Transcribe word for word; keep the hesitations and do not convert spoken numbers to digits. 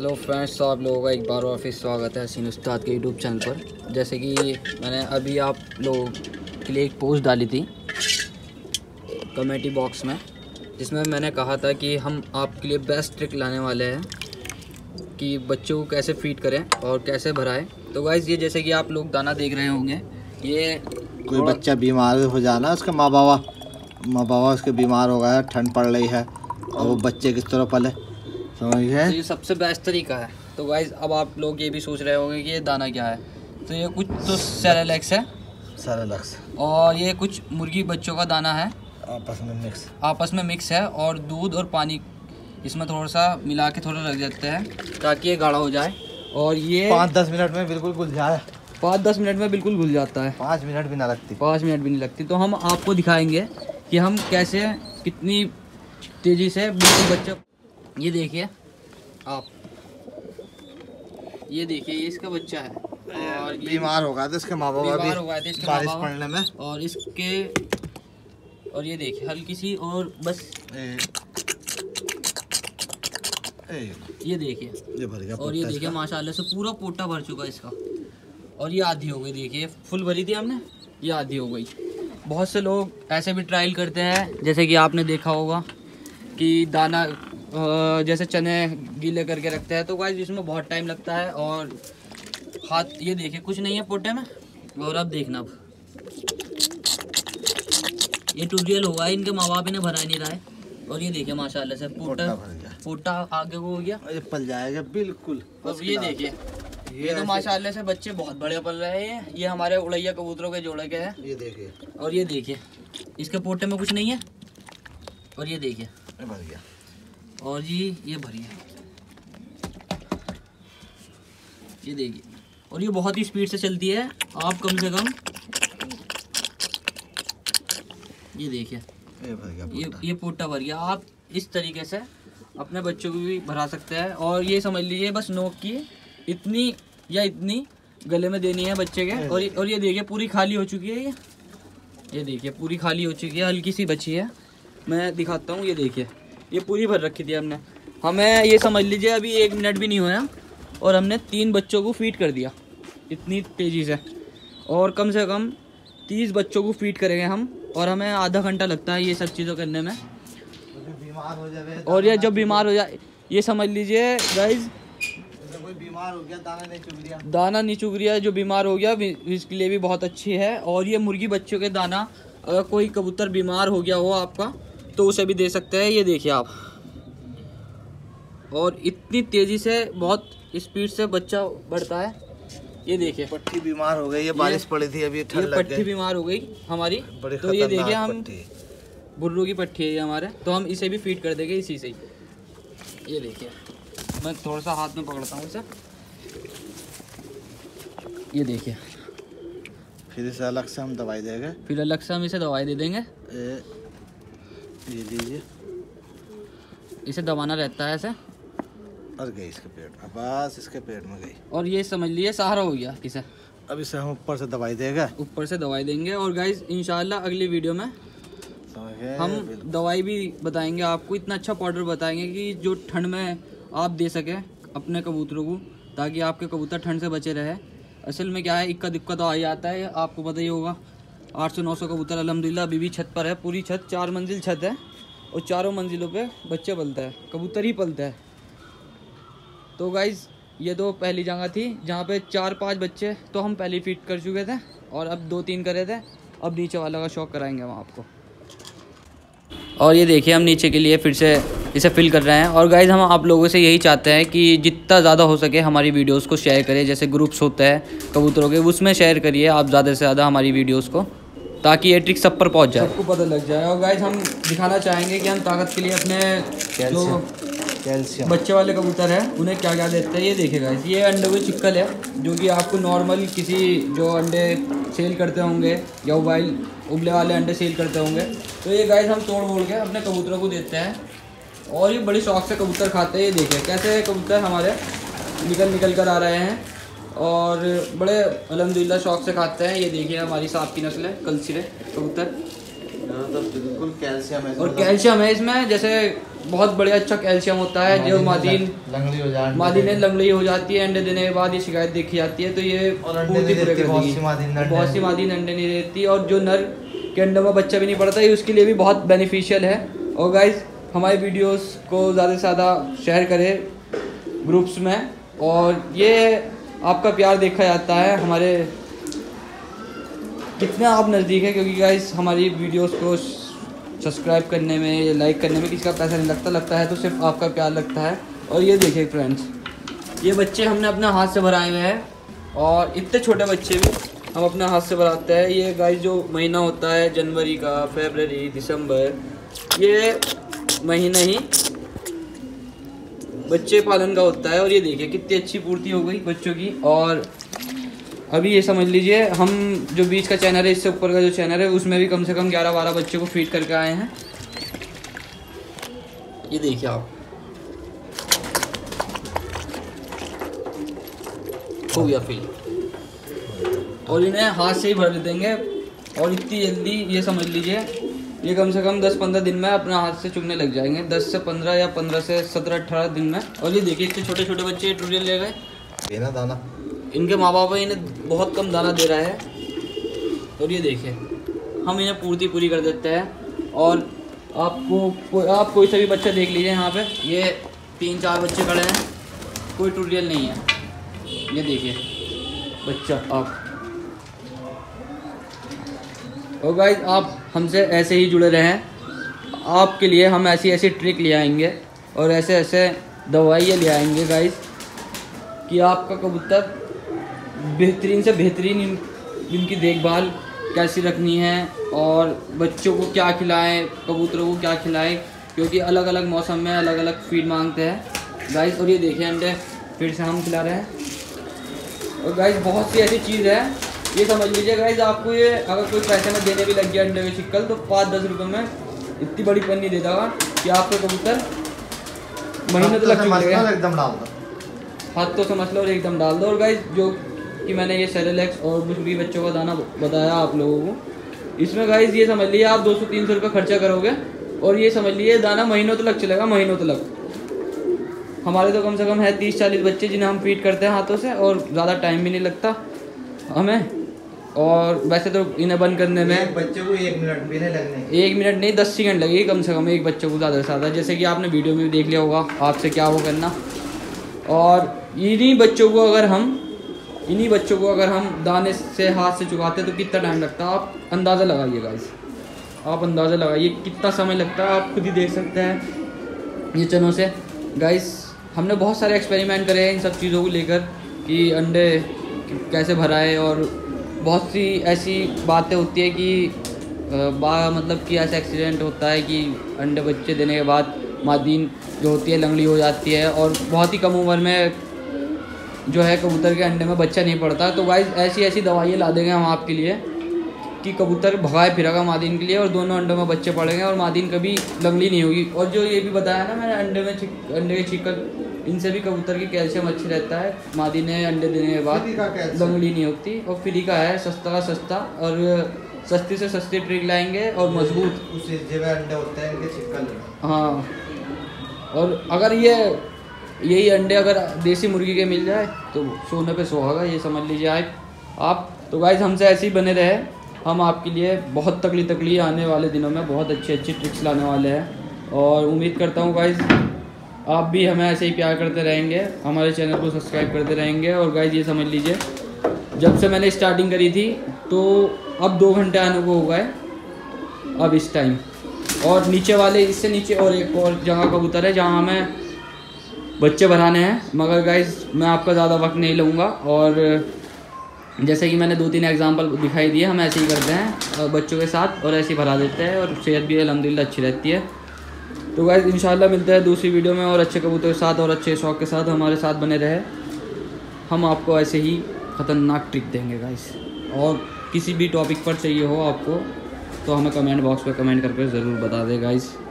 Hello friends, तो आप लोगों का एक बार और फिर स्वागत है हसीन उस्ताद के यूट्यूब चैनल पर। जैसे कि मैंने अभी आप लोगों के लिए एक पोस्ट डाली थी कमेंटी बॉक्स में, जिसमें मैंने कहा था कि हम आपके लिए बेस्ट ट्रिक लाने वाले हैं कि बच्चों को कैसे फीड करें और कैसे भराएं। तो गाइस, ये जैसे कि आप लोग दाना देख रहे होंगे, ये कोई बच्चा बीमार हो जाना, उसके माँ बाबा माँ बाबा उसके बीमार हो गया, ठंड पड़ रही है और वो बच्चे किस तरह पले, समझ गए? तो ये सबसे बेस्ट तरीका है। तो गाइस, अब आप लोग ये भी सोच रहे होंगे कि ये दाना क्या है। तो ये कुछ तो सेरेलैक्स है, सेरेलैक्स, और ये कुछ मुर्गी बच्चों का दाना है, आपस में मिक्स आपस में मिक्स है, और दूध और पानी इसमें थोड़ा सा मिला के थोड़ा रख देते हैं ताकि ये गाढ़ा हो जाए। और ये पाँच दस मिनट में बिल्कुल घुल जाए। पाँच दस मिनट में बिल्कुल घुल जाता है। पाँच मिनट भी ना लगती पाँच मिनट भी नहीं लगती। तो हम आपको दिखाएंगे कि हम कैसे कितनी तेज़ी से बिल्कुल बच्चा, ये देखिए आप, ये देखिए ये इसका बच्चा है और ये बीमार हो गया था इसके माँ बाबा, बीमार हो गए थे इसके बारिश माँ बाबा पड़ने में, और इसके, और ये देखिए हल्की सी, और बस ए, ए, ये देखिए, ये भर गया। और ये देखिए माशाल्लाह से पूरा पोटा भर चुका है इसका। और ये आधी हो गई, देखिए फुल भरी थी हमने, ये आधी हो गई। बहुत से लोग ऐसे भी ट्रायल करते हैं, जैसे कि आपने देखा होगा कि दाना जैसे चने गीले करके रखते हैं। तो गाइस, इसमें बहुत टाइम लगता है और हाथ, ये देखिए कुछ नहीं है पोटे में। और अब देखना, अब ये ट्यूबवेल हुआ है, इनके माँ बाप इन्हें भरा नहीं रहा है। और ये देखिए माशाल्लाह से पोटा पोटा आगे को हो गया, ये पल जाएगा बिल्कुल। अब ये देखिए, ये तो माशाल्लाह से बच्चे बहुत बड़े पल रहे हैं। ये हमारे उड़ैया कबूतरों के जोड़े के हैं, ये देखिए। और ये देखिए इसके पोटे में कुछ नहीं है, और ये देखिए भर गया, और ये ये भरी है, ये देखिए। और ये बहुत ही स्पीड से चलती है, आप कम से कम ये देखिए, ये भर गया, ये ये पोटा भर गया। आप इस तरीके से अपने बच्चों को भी भरा सकते हैं। और ये समझ लीजिए बस नोक की इतनी या इतनी गले में देनी है बच्चे के। और ये, और ये देखिए पूरी खाली हो चुकी है, ये ये देखिए पूरी खाली हो चुकी है, हल्की सी बची है। मैं दिखाता हूँ, ये देखिए ये पूरी भर रखी थी हमने। हमें ये समझ लीजिए अभी एक मिनट भी नहीं हुआ और हमने तीन बच्चों को फीड कर दिया इतनी तेज़ी से। और कम से कम तीस बच्चों को फीड करेंगे हम, और हमें आधा घंटा लगता है ये सब चीज़ों करने में। बीमार हो जाए, और ये जब बीमार हो जाए, ये समझ लीजिए गाइज, कोई बीमार हो गया, दाना नहीं चुग रहा, दाना नहीं चुग रहा है, जो बीमार हो गया इसके लिए भी बहुत अच्छी है। और ये मुर्गी बच्चों के दाना, अगर कोई कबूतर बीमार हो गया हो आपका तो उसे भी दे सकते हैं। ये देखिए आप, और इतनी तेज़ी से बहुत स्पीड से बच्चा बढ़ता है। ये देखिए पट्टी बीमार हो गई, ये बारिश पड़ी थी अभी, ठंड लग पट्टी गई, बीमार हो गई हमारी। तो ये देखिए हम बुर्रों की पट्टी है ये हमारे, तो हम इसे भी फीड कर देंगे इसी से ही। ये देखिए, मैं थोड़ा सा हाथ में पकड़ता हूँ इसे, ये देखिए। फिर इसे अलग से हम दवाई देंगे, फिर अलग से हम इसे दवाई दे देंगे। ए, ये लीजिए, इसे दबाना रहता है ऐसे, और गई इसके पेट में, बस इसके पेट में गई। और ये समझ लिए सहारा हो गया इसे। अब इसे हम ऊपर से दवाई देंगे, ऊपर से दवाई देंगे। और गाइस, इंशाल्लाह अगली वीडियो में हम दवाई भी बताएंगे आपको, इतना अच्छा पाउडर बताएंगे कि जो ठंड में आप दे सके अपने कबूतरों को, ताकि आपके कबूतर ठंड से बचे रहे। असल में क्या है, इक्का दिक्का तो आ ही आता है, आपको पता ही होगा। आठ सौ नौ सौ कबूतर अल्हम्दुलिल्लाह अभी भी छत पर है, पूरी छत, चार मंजिल छत है, और चारों मंजिलों पे बच्चे पलते हैं, कबूतर ही पलते हैं। तो गाइज़, ये दो पहली जगह थी जहाँ पे चार पांच बच्चे तो हम पहले फीड कर चुके थे, और अब दो तीन करे थे। अब नीचे वाला का शौक कराएंगे हम आपको। और ये देखिए, हम नीचे के लिए फिर से इसे फिल कर रहे हैं। और गाइज़, हम आप लोगों से यही चाहते हैं कि जितना ज़्यादा हो सके हमारी वीडियोस को शेयर करें। जैसे ग्रुप्स होते हैं कबूतरों के, उसमें शेयर करिए आप ज़्यादा से ज़्यादा हमारी वीडियोस को, ताकि ये ट्रिक सब पर पहुंच जाए, सबको पता लग जाए। और गाइज़, हम दिखाना चाहेंगे कि हम ताकत के लिए अपने जो कैल्शियम बच्चे वाले कबूतर हैं उन्हें क्या क्या देते हैं। ये देखिए गाइस, ये अंडे की चिक्कल है, जो कि आपको नॉर्मल किसी जो अंडे सेल करते होंगे या मोबाइल उबले वाले अंडे सेल करते होंगे, तो ये गाइस हम तोड़ मोड़ के अपने कबूतरों को देते हैं। और ये बड़ी शौक से कबूतर खाते हैं। ये देखिए कैसे कबूतर हमारे निकल निकल कर आ रहे हैं, और बड़े अल्हम्दुलिल्लाह शौक से खाते हैं। ये देखिए हमारी सांप की नस्ल है, कलसिरे कबूतर। तो बिल्कुल कैल्शियम है। और कैल्शियम है इसमें, जैसे बहुत बढ़िया अच्छा कैल्शियम होता है। जो मादीन लंगड़ी हो जाती मादीन लंगड़ी हो जाती है अंडे देने के बाद, ये शिकायत देखी जाती है, तो ये पूर्ति पूरे कर देगी। बहुत सी मादीन अंडे नहीं देती, और जो नर के अंडों में बच्चा भी नहीं पड़ता, ये उसके लिए भी बहुत बेनिफिशियल है। और गाइज हमारी वीडियोस को ज़्यादा से ज़्यादा शेयर करें ग्रुप्स में, और ये आपका प्यार देखा जाता है हमारे कितने आप नज़दीक है, क्योंकि गाइस हमारी वीडियोस को सब्सक्राइब करने में, लाइक करने में किसी का पैसा नहीं लगता लगता है तो सिर्फ आपका प्यार लगता है। और ये देखिए फ्रेंड्स, ये बच्चे हमने अपने हाथ से भराए हुए हैं, और इतने छोटे बच्चे भी हम अपने हाथ से भराते हैं। ये गाइस जो महीना होता है जनवरी का, फरवरी, दिसंबर, ये महीना ही बच्चे पालन का होता है। और ये देखिए कितनी अच्छी पूर्ति हो गई बच्चों की। और अभी ये समझ लीजिए हम जो बीच का चैनल है, इससे ऊपर का जो चैनल है, उसमें भी कम से कम ग्यारह बारह बच्चों को फीड करके आए हैं। ये देखिए आप, हो गया फिल। और इन्हें हाथ से ही भर देंगे, और इतनी जल्दी ये समझ लीजिए ये कम से कम दस पंद्रह दिन में अपने हाथ से चुगने लग जाएंगे। दस से पंद्रह या पंद्रह से सत्रह अठारह दिन में। और ये देखिए इतने छोटे छोटे बच्चे ट्यूटोरियल ले गए। देना दाना, इनके माँ बाप इन्हें बहुत कम दाना दे रहा है। और ये देखिए हम इन्हें पूर्ति पूरी कर देते हैं। और आपको को, आप कोई सा भी बच्चा देख लीजिए, यहाँ पे ये तीन चार बच्चे खड़े हैं, कोई ट्यूटोरियल नहीं है। ये देखिए बच्चा आप। और गाइस आप हमसे ऐसे ही जुड़े रहें, आपके लिए हम ऐसी ऐसी ट्रिक ले आएंगे और ऐसे ऐसे दवाइयाँ ले आएंगे गाइस, कि आपका कबूतर बेहतरीन से बेहतरीन इन, इनकी देखभाल कैसी रखनी है, और बच्चों को क्या खिलाएं, कबूतरों को क्या खिलाएं, क्योंकि अलग अलग मौसम में अलग अलग फीड मांगते हैं गाइस। और ये देखिए अंडे फिर से हम खिला रहे हैं। और गाइस बहुत सी ऐसी चीज़ है, ये समझ लीजिए गाइस, आपको ये अगर कोई पैसे में देने भी लग गया अंडे के चिक्कल, तो पाँच दस रुपये में इतनी बड़ी पन्नी दे देगा कि आपका कबूतर महीने तो लग चुकेगा। एकदम डाल दो, हाथों से मसला और एकदम डाल दो। और गाइस जो कि मैंने ये सेरेलैक्स और मुर्गी बच्चों का दाना बताया आप लोगों को, इसमें गाइस ये समझ लीजिए आप दो सौ तीन सौ रुपये खर्चा करोगे, और ये समझ लीजिए दाना महीनों तक लग चलेगा, महीनों तक। हमारे तो कम से कम है तीस चालीस बच्चे जिन्हें हम फीड करते हैं हाथों से, और ज़्यादा टाइम भी नहीं लगता हमें। और वैसे तो इन्हें बंद करने में एक बच्चे को एक मिनट भी नहीं लगने, एक मिनट नहीं दस सेकंड लगेगी कम से कम एक बच्चे को, ज़्यादा से ज़्यादा, जैसे कि आपने वीडियो में भी देख लिया होगा आपसे क्या वो करना। और इन्हीं बच्चों को अगर हम इन्हीं बच्चों को अगर हम दाने से हाथ से चुगाते तो कितना टाइम लगता है, आप अंदाज़ा लगाइए गाइस, आप अंदाज़ा लगाइए कितना समय लगता है, आप खुद ही देख सकते हैं ये चनों से। गाइस हमने बहुत सारे एक्सपेरिमेंट करे हैं इन सब चीज़ों को लेकर, कि अंडे कैसे भराए, और बहुत सी ऐसी बातें होती है कि बा मतलब कि ऐसा एक्सीडेंट होता है कि अंडे बच्चे देने के बाद मादीन जो होती है लंगड़ी हो जाती है, और बहुत ही कम उम्र में जो है कबूतर के अंडे में बच्चा नहीं पड़ता। तो गाइस ऐसी ऐसी दवाइयाँ ला देंगे हम आपके लिए कि कबूतर भगाए फिरेगा मादीन के लिए, और दोनों अंडों में बच्चे पड़ेंगे, और मादीन कभी लंगड़ी नहीं होगी। और जो ये भी बताया ना मैंने अंडे में चिक अंडे के चिकन, इनसे भी कबूतर की कैल्शियम अच्छी रहता है। मादी ने अंडे देने के बाद लंगड़ी नहीं होती। और फ्री का है, सस्ता का सस्ता, और सस्ती से सस्ती ट्रिक लाएंगे और मजबूत अंडे होते हैं इनके चिकन। हाँ, और अगर ये यही अंडे अगर देसी मुर्गी के मिल जाए तो सोने पे सुहागा, ये समझ लीजिए आप आप तो गाइस हमसे ऐसे ही बने रहे, हम आपके लिए बहुत तकली तकली आने वाले दिनों में बहुत अच्छी अच्छी ट्रिक्स लाने वाले हैं। और उम्मीद करता हूँ गाइस आप भी हमें ऐसे ही प्यार करते रहेंगे, हमारे चैनल को सब्सक्राइब करते रहेंगे। और गाइस ये समझ लीजिए जब से मैंने स्टार्टिंग करी थी तो अब दो घंटे आने को हो गए अब इस टाइम। और नीचे वाले इससे नीचे और एक और जगह कबूतर है जहाँ हमें बच्चे भराने हैं, मगर गाइस मैं आपका ज़्यादा वक्त नहीं लूँगा। और जैसे कि मैंने दो तीन एग्जांपल दिखाई दिए, हम ऐसे ही करते हैं बच्चों के साथ और ऐसे ही भरा देते हैं, और सेहत भी अल्हम्दुलिल्लाह अच्छी रहती है। तो गाइस इंशाल्लाह मिलते हैं दूसरी वीडियो में और अच्छे कबूतर के साथ और अच्छे शौक़ के साथ। हमारे साथ बने रहे, हम आपको ऐसे ही ख़तरनाक ट्रिक देंगे गाइस। और किसी भी टॉपिक पर चाहिए हो आपको तो हमें कमेंट बॉक्स पर कमेंट करके ज़रूर बता दें गाइस।